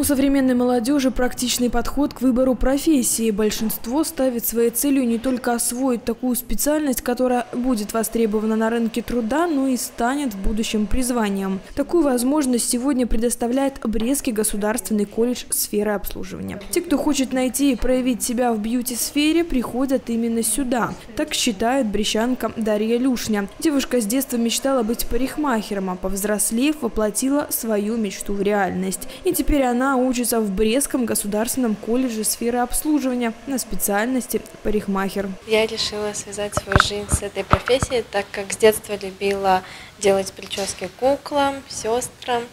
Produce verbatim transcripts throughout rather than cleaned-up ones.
У современной молодежи практичный подход к выбору профессии. Большинство ставит своей целью не только освоить такую специальность, которая будет востребована на рынке труда, но и станет в будущем призванием. Такую возможность сегодня предоставляет Брестский государственный колледж сферы обслуживания. Те, кто хочет найти и проявить себя в бьюти-сфере, приходят именно сюда. Так считает брестчанка Дарья Люшня. Девушка с детства мечтала быть парикмахером, а повзрослев, воплотила свою мечту в реальность. И теперь она Она учится в Брестском государственном колледже сферы обслуживания на специальности парикмахер. Я решила связать свою жизнь с этой профессией, так как с детства любила делать прически куклам, сестрам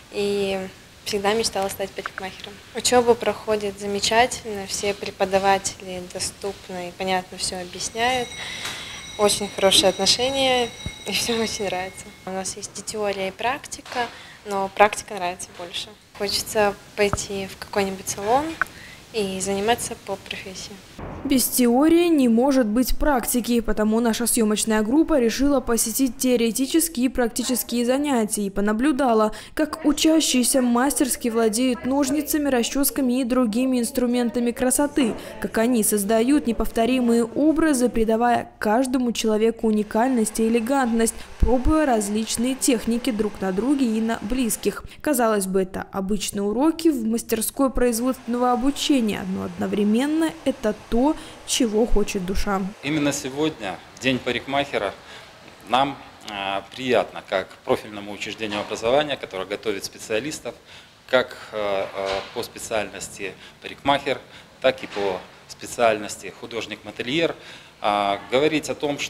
и всегда мечтала стать парикмахером. Учеба проходит замечательно, все преподаватели доступно и понятно все объясняют. Очень хорошие отношения и все очень нравится. У нас есть и теория, и практика, но практика нравится больше. Хочется пойти в какой-нибудь салон и заниматься по профессии. Без теории не может быть практики, потому наша съемочная группа решила посетить теоретические и практические занятия и понаблюдала, как учащиеся мастерски владеют ножницами, расческами и другими инструментами красоты, как они создают неповторимые образы, придавая каждому человеку уникальность и элегантность, пробуя различные техники друг на друге и на близких. Казалось бы, это обычные уроки в мастерской производственного обучения, но одновременно это то, чего хочет душа. Именно сегодня, в День парикмахера, нам э, приятно, как профильному учреждению образования, которое готовит специалистов, как э, по специальности парикмахер, так и по специальности художник-модельер, э, говорить о том,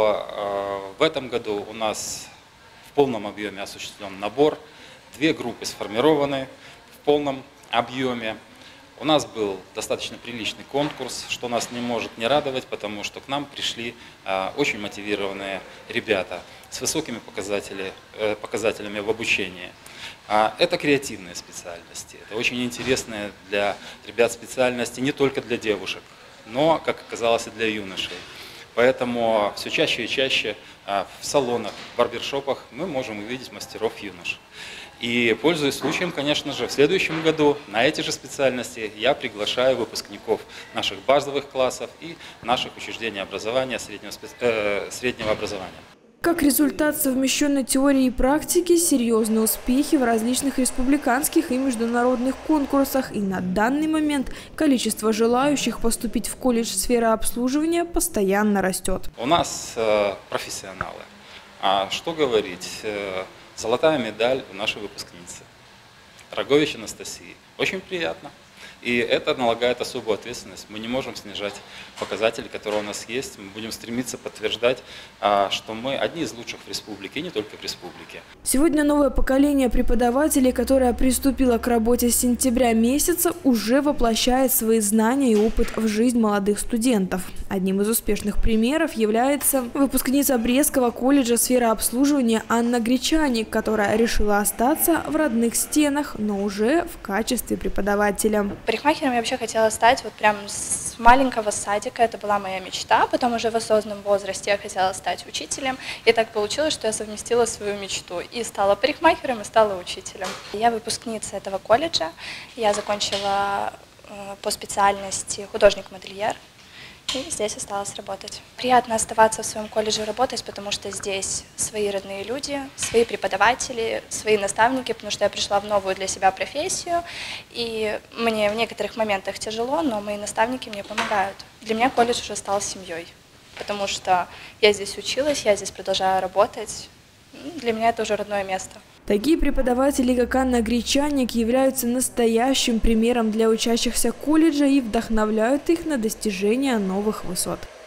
что э, в этом году у нас в полном объеме осуществлен набор, две группы сформированы в полном объеме. У нас был достаточно приличный конкурс, что нас не может не радовать, потому что к нам пришли э, очень мотивированные ребята с высокими показателями, э, показателями в обучении. А это креативные специальности, это очень интересные для ребят специальности не только для девушек, но, как оказалось, и для юношей. Поэтому все чаще и чаще э, в салонах, в барбершопах мы можем увидеть мастеров юнош. И, пользуясь случаем, конечно же, в следующем году на эти же специальности я приглашаю выпускников наших базовых классов и наших учреждений образования, среднего, э, среднего образования. Как результат совмещенной теории и практики, серьезные успехи в различных республиканских и международных конкурсах. И на данный момент количество желающих поступить в колледж сферы обслуживания постоянно растет. У нас э, профессионалы. А что говорить? Э, Золотая медаль у нашей выпускницы Рогович Анастасии. Очень приятно. И это налагает особую ответственность. Мы не можем снижать показатели, которые у нас есть. Мы будем стремиться подтверждать, что мы одни из лучших в республике, и не только в республике. Сегодня новое поколение преподавателей, которое приступило к работе с сентября месяца, уже воплощает свои знания и опыт в жизнь молодых студентов. Одним из успешных примеров является выпускница Брестского колледжа сферы обслуживания Анна Гречаник, которая решила остаться в родных стенах, но уже в качестве преподавателя. Парикмахером я вообще хотела стать вот прям с маленького садика, это была моя мечта, потом уже в осознанном возрасте я хотела стать учителем, и так получилось, что я совместила свою мечту и стала парикмахером, и стала учителем. Я выпускница этого колледжа, я закончила по специальности художник-модельер, и здесь осталось работать. Приятно оставаться в своем колледже работать, потому что здесь свои родные люди, свои преподаватели, свои наставники, потому что я пришла в новую для себя профессию, и мне в некоторых моментах тяжело, но мои наставники мне помогают. Для меня колледж уже стал семьей, потому что я здесь училась, я здесь продолжаю работать. Для меня это уже родное место. Такие преподаватели, как Анна Гречаник, являются настоящим примером для учащихся колледжа и вдохновляют их на достижение новых высот.